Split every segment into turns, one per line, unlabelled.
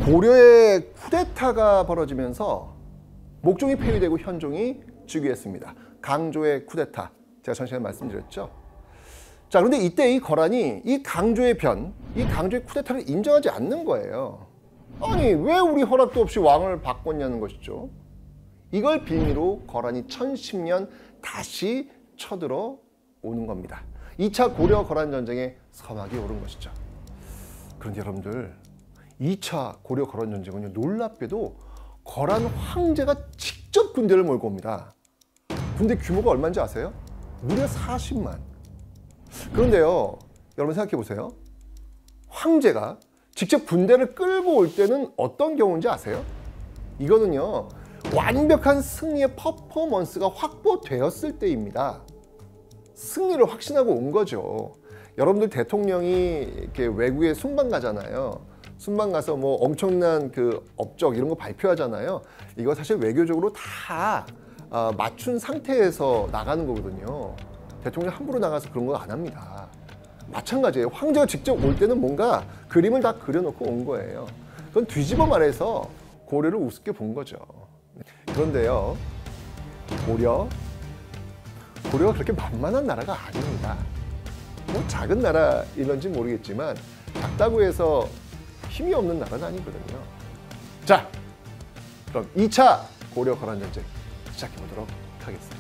고려의 쿠데타가 벌어지면서 목종이 폐위되고 현종이 즉위했습니다. 강조의 쿠데타, 제가 전 시간에 말씀드렸죠. 자, 그런데 이때 이 거란이 이 강조의 쿠데타를 인정하지 않는 거예요. 아니, 왜 우리 허락도 없이 왕을 바꿨냐는 것이죠. 이걸 빌미로 거란이 1010년 다시 쳐들어 오는 겁니다. 2차 고려 거란 전쟁에 서막이 오른 것이죠. 그런데 여러분들, 2차 고려 거란 전쟁은요, 놀랍게도 거란 황제가 직접 군대를 몰고 옵니다. 군대 규모가 얼마인지 아세요? 무려 40만. 그런데요, 여러분 생각해 보세요. 황제가 직접 군대를 끌고 올 때는 어떤 경우인지 아세요? 이거는요, 완벽한 승리의 퍼포먼스가 확보되었을 때입니다. 승리를 확신하고 온 거죠. 여러분들 대통령이 이렇게 외국에 순방 가잖아요. 순방 가서 뭐 엄청난 그 업적 이런 거 발표하잖아요. 이거 사실 외교적으로 다 맞춘 상태에서 나가는 거거든요. 대통령 함부로 나가서 그런 거 안 합니다. 마찬가지예요. 황제가 직접 올 때는 뭔가 그림을 다 그려놓고 온 거예요. 그건 뒤집어 말해서 고려를 우습게 본 거죠. 그런데요, 고려가 그렇게 만만한 나라가 아닙니다. 뭐 작은 나라일런지 모르겠지만 작다고 해서 힘이 없는 나라는 아니거든요. 자, 그럼 2차 고려 거란 전쟁 시작해 보도록 하겠습니다.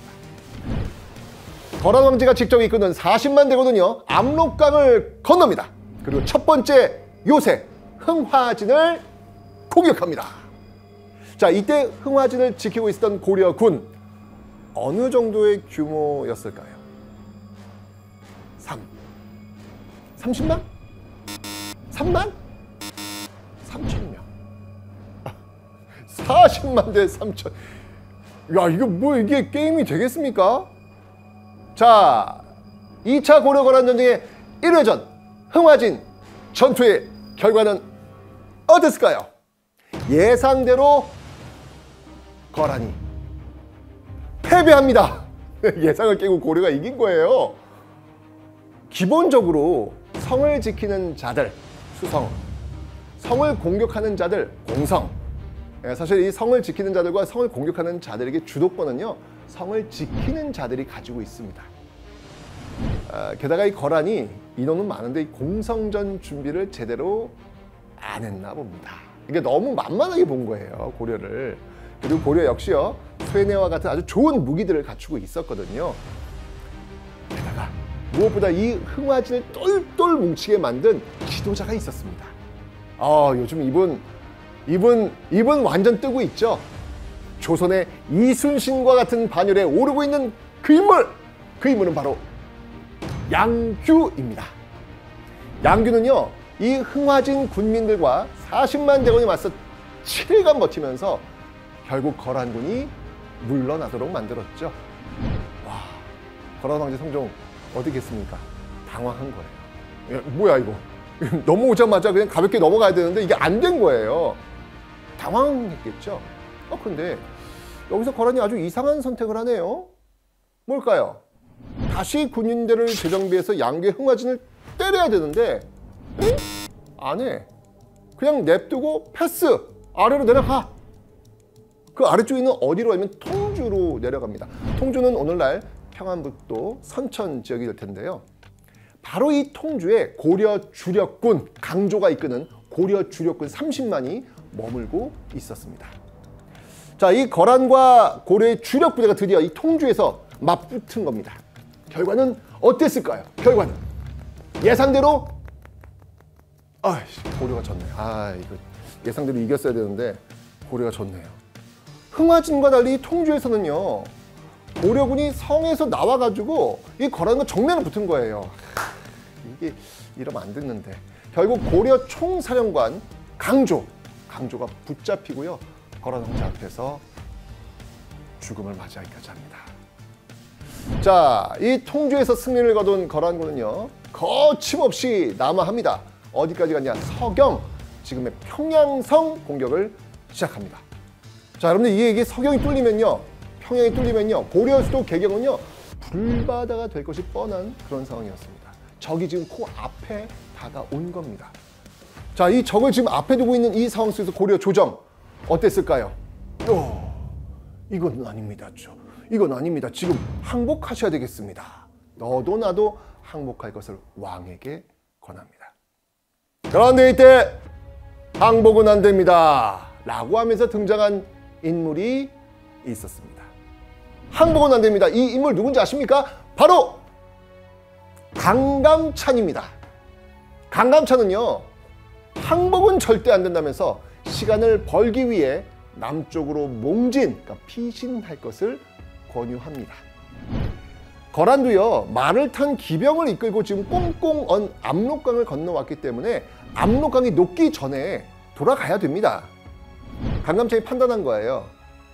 거란 황제가 직접 이끄는 40만 대군은요, 압록강을 건넙니다. 그리고 첫 번째 요새 흥화진을 공격합니다. 자, 이때 흥화진을 지키고 있었던 고려군 어느 정도의 규모였을까요? 30만? 3만? 3천명. 40만 대 3천. 야, 이거 뭐 이게 게임이 되겠습니까? 자, 2차 고려 거란 전쟁의 1회전 흥화진 전투의 결과는 어땠을까요? 예상대로 거란이 패배합니다. 예상을 깨고 고려가 이긴 거예요. 기본적으로 성을 지키는 자들, 수성, 성을 공격하는 자들, 공성. 사실 이 성을 지키는 자들과 성을 공격하는 자들에게 주도권은요, 성을 지키는 자들이 가지고 있습니다. 게다가 이 거란이 인원은 많은데 이 공성전 준비를 제대로 안 했나 봅니다. 이게 너무 만만하게 본 거예요, 고려를. 그리고 고려 역시요, 쇠뇌와 같은 아주 좋은 무기들을 갖추고 있었거든요. 게다가 무엇보다 이 흥화진을 똘똘 뭉치게 만든 지도자가 있었습니다. 요즘 이분 완전 뜨고 있죠. 조선의 이순신과 같은 반열에 오르고 있는 그 인물은 바로 양규입니다. 양규는요, 이 흥화진 군민들과 40만 대군이 맞서 7일간 버티면서 결국 거란군이 물러나도록 만들었죠. 와, 거란 황제 성종 어디겠습니까? 당황한 거예요. 뭐야 이거? 넘어오자마자 그냥 가볍게 넘어가야 되는데 이게 안 된 거예요. 당황했겠죠. 그런데 여기서 거란이 아주 이상한 선택을 하네요. 뭘까요? 다시 군인들을 재정비해서 양규의 흥화진을 때려야 되는데 안 해. 그냥 냅두고 패스! 아래로 내려가! 그 아래쪽에 있는 어디로 하면 통주로 내려갑니다. 통주는 오늘날 평안북도 선천 지역이 될 텐데요. 바로 이 통주에 고려 주력군, 강조가 이끄는 고려 주력군 30만이 머물고 있었습니다. 자, 이 거란과 고려의 주력 부대가 드디어 이 통주에서 맞붙은 겁니다. 결과는 어땠을까요? 결과는 예상대로 고려가 졌네요. 이거 예상대로 이겼어야 되는데 고려가 졌네요. 흥화진과 달리 통주에서는요, 고려군이 성에서 나와가지고 이 거란과 정면을 붙은 거예요. 이게 이러면 안 됐는데 결국 고려 총사령관 강조가 붙잡히고요, 거란 황제 앞에서 죽음을 맞이하기까지 합니다. 자, 이 통주에서 승리를 거둔 거란군은요, 거침없이 남하합니다. 어디까지 갔냐? 서경, 지금의 평양성 공격을 시작합니다. 자, 여러분들 이게 서경이 뚫리면요, 평양이 뚫리면요, 고려 수도 개경은요, 불바다가 될 것이 뻔한 그런 상황이었습니다. 적이 지금 코앞에 다가온 겁니다. 자, 이 적을 지금 앞에 두고 있는 이 상황 속에서 고려 조정 어땠을까요? 이건 아닙니다. 이건 아닙니다. 지금 항복하셔야 되겠습니다. 너도 나도 항복할 것을 왕에게 권합니다. 그런데 이때 항복은 안 됩니다. 라고 하면서 등장한 인물이 있었습니다. 항복은 안 됩니다. 이 인물 누군지 아십니까? 바로 강감찬입니다. 강감찬은요, 항복은 절대 안 된다면서 시간을 벌기 위해 남쪽으로 그러니까 피신할 것을 권유합니다. 거란도요, 말을 탄 기병을 이끌고 지금 꽁꽁 언 압록강을 건너왔기 때문에 압록강이 녹기 전에 돌아가야 됩니다. 강감찬이 판단한 거예요.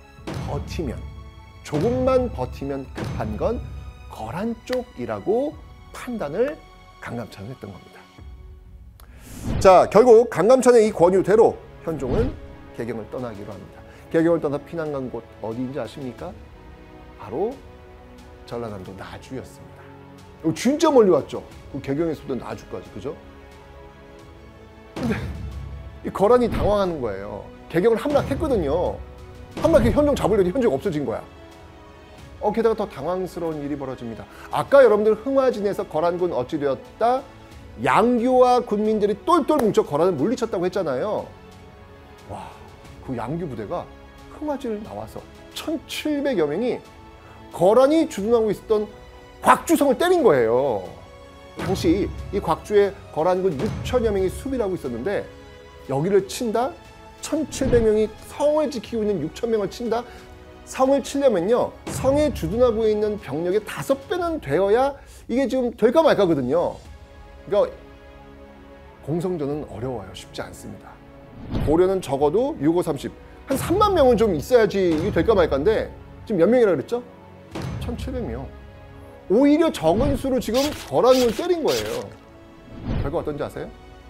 조금만 버티면 급한 건 거란 쪽이라고 판단을 강감찬은 했던 겁니다. 자, 결국 강감찬의 이 권유대로 현종은 개경을 떠나기로 합니다. 개경을 떠나 피난 간 곳 어디인지 아십니까? 바로 전라남도 나주였습니다. 진짜 멀리 왔죠. 개경에서부터 나주까지, 그죠? 근데 이 거란이 당황하는 거예요. 개경을 함락했거든요. 함락해 현종 잡으려니 현종 없어진 거야. 게다가 더 당황스러운 일이 벌어집니다. 아까 여러분들 흥화진에서 거란군 어찌 되었다? 양규와 군민들이 똘똘 뭉쳐 거란을 물리쳤다고 했잖아요. 와, 그 양규 부대가 흥화진을 나와서 1700여 명이 거란이 주둔하고 있었던 곽주성을 때린 거예요. 당시 이 곽주에 거란군 6천여 명이 수비를 하고 있었는데 여기를 친다? 1700명이 성을 지키고 있는 6,000명을 친다? 성을 치려면요, 성에 주둔하고 있는 병력의 5배는 되어야 이게 지금 될까 말까거든요. 그러니까 공성전은 어려워요. 쉽지 않습니다. 고려는 적어도 6, 5, 30, 한 3만 명은 좀 있어야지 이게 될까 말까인데 지금 몇 명이라 그랬죠? 1700명. 오히려 적은 수로 지금 거란을 때린 거예요. 결과 어떤지 아세요?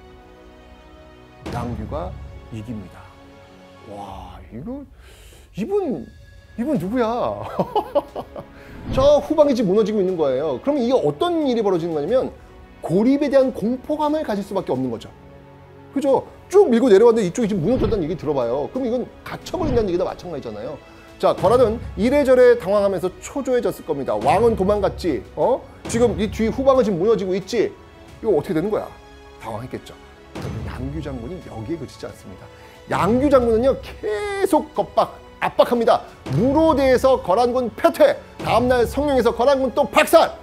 양규가 이깁니다. 와, 이분 누구야? 저 후방이 지금 무너지고 있는 거예요. 그럼 이게 어떤 일이 벌어지는 거냐면 고립에 대한 공포감을 가질 수밖에 없는 거죠. 그죠? 쭉 밀고 내려왔는데 이쪽이 지금 무너졌다는 얘기 들어봐요. 그럼 이건 갇혀버린다는 얘기도 마찬가지잖아요. 자, 거란은 이래저래 당황하면서 초조해졌을 겁니다. 왕은 도망갔지. 지금 이 뒤 후방은 지금 무너지고 있지. 이거 어떻게 되는 거야? 당황했겠죠. 그런데 양규 장군이 여기에 그치지 않습니다. 양규 장군은요, 계속 압박합니다. 무로대에서 거란군 패퇴, 다음날 성령에서 거란군 또 박살.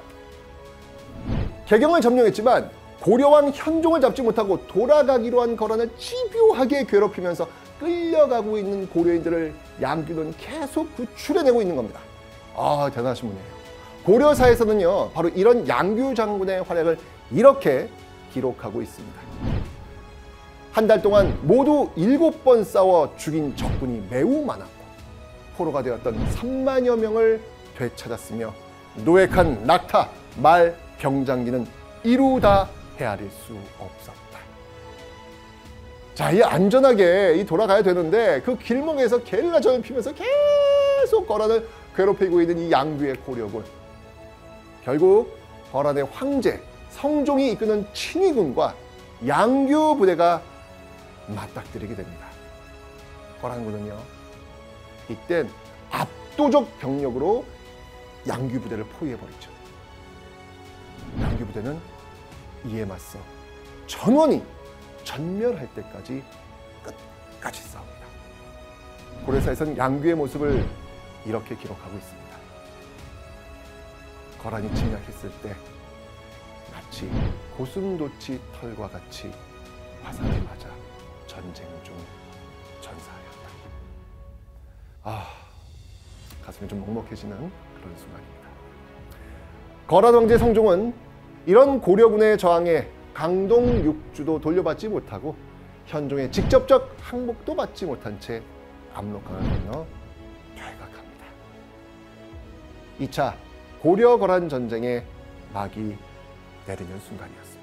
개경을 점령했지만 고려왕 현종을 잡지 못하고 돌아가기로 한 거란을 집요하게 괴롭히면서 끌려가고 있는 고려인들을 양규는 계속 구출해내고 있는 겁니다. 아, 대단하신 분이에요. 고려사에서는요, 바로 이런 양규 장군의 활약을 이렇게 기록하고 있습니다. 한 달 동안 모두 7번 싸워 죽인 적군이 매우 많았고 포로가 되었던 3만여 명을 되찾았으며 노획한 낙타, 말, 병장기는 이루다 헤아릴 수 없었다. 자, 이 안전하게 돌아가야 되는데 그 길목에서 게릴라전을 피면서 계속 거란을 괴롭히고 있는 이 양규의 고려군. 결국 거란의 황제 성종이 이끄는 친위군과 양규 부대가 맞닥뜨리게 됩니다. 거란군은요, 이땐 압도적 병력으로 양규 부대를 포위해버리죠. 양규 부대는 이에 맞서 전원이 전멸할 때까지 끝까지 싸웁니다. 고려사에서는 양규의 모습을 이렇게 기록하고 있습니다. 거란이 침략했을 때 마치 고슴도치 털과 같이 화살을 맞아 전쟁 중 전사하였다. 가슴이 좀 먹먹해지는 그런 순간입니다. 거란 황제 성종은 이런 고려군의 저항에 강동 육주도 돌려받지 못하고 현종의 직접적 항복도 받지 못한 채 압록강을 건너 퇴각합니다. 2차 고려-거란 전쟁의 막이 내리는 순간이었습니다.